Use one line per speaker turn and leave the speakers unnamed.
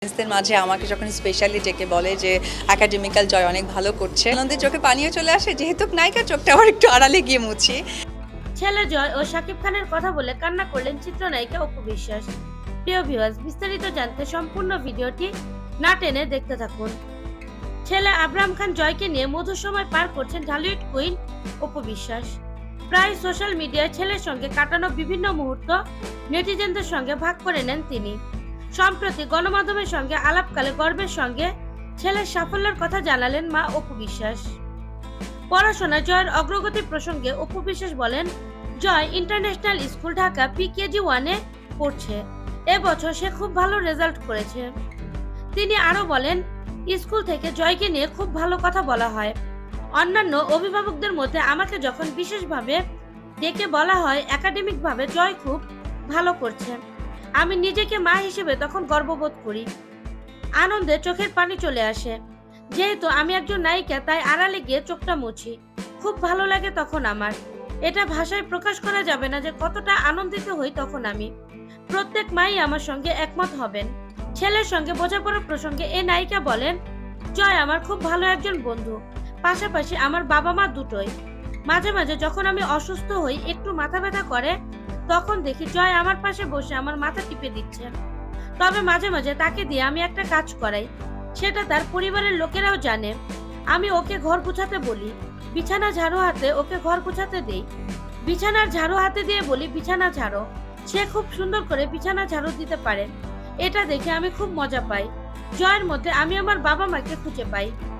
দের মাঝে আমাকে যখন স্পেশালি ডেকে বলে যে একাডেমিক্যাল জয় অনেক ভালো করছে, আনন্দের চোখে পানিও চলে আসে। যেহেতু নায়িকা, চোখটা আবার একটু আড়ালে গিয়ে মুছি।
ছেলে জয় ও শাকিব খানের কথা বলে কান্না করলেন চিত্রনায়িকা অপু বিশ্বাস। প্রিয় ভিউয়ার্স, বিস্তারিত জানতে সম্পূর্ণ ভিডিওটি না টেনে দেখতে থাকুন। ছেলে আব্রাহাম খান জয়কে নিয়ে মধুর সময় পার করছেন ঢালিউড কুইন অপু বিশ্বাস। প্রায় সোশ্যাল মিডিয়ায় ছেলের সঙ্গে কাটানো বিভিন্ন মুহূর্ত নেটিজেনদের সঙ্গে ভাগ করে নেন তিনি। সম্প্রতি গণমাধ্যমের সঙ্গে আলাপকালে গর্বের সঙ্গে ছেলের সাফল্যের কথা জানালেন মা অপু বিশ্বাস। পড়াশোনা জয়ের অগ্রগতি প্রসঙ্গে অপু বিশ্বাস বলেন, Joy international school Dhaka PKG 1-এ পড়ছে। এবছর সে খুব ভালো রেজাল্ট করেছে। তিনি আরো বলেন, স্কুল থেকে জয়কে নিয়ে খুব ভালো কথা বলা হয়। অন্যান্য অভিভাবকদের মধ্যে আমাকে যখন বিশেষভাবে ডেকে বলা হয় একাডেমিকভাবে জয় খুব ভালো করছে, আমি নিজেকে মা হিসেবে তখন গর্ববোধ করি। আনন্দে চোখের পানি চলে আসে। যেহেতু আমি একজন নায়িকা, তাই আড়ালে গিয়ে চোখটা মুছি। খুব ভালো লাগে তখন আমার। এটা ভাষায় প্রকাশ করা যাবে না যে কতটা আনন্দিত হই তখন আমি। প্রত্যেক মাই আমার সঙ্গে একমত হবেন। ছেলের সঙ্গে বোঝাপড়ার প্রসঙ্গে এই নায়িকা বলেন, জয় আমার খুব ভালো একজন বন্ধু, পাশাপাশি আমার বাবা মা দুটোই। মাঝে মাঝে যখন আমি অসুস্থ হই, একটু মাথা ব্যথা করে, তখন দেখি জয় আমার পাশে বসে আমার মাথা টিপে দিচ্ছে। তবে মাঝে মাঝে তাকে দিয়ে আমি একটা কাজ করাই, সেটা তার পরিবারের লোকেরাও জানে। আমি ওকে ঘর গুছাতে বলি, বিছানা ঝাড়ু হাতে ওকে ঘর গুছাতে দেই। বিছানার ঝাড়ু হাতে দিয়ে বলি বিছানা ঝাড়ো। সে খুব সুন্দর করে বিছানা ঝাড়ু দিতে পারে। এটা দেখে আমি খুব মজা পাই। জয়ের মধ্যে আমি আমার বাবা মাকে খুঁজে পাই।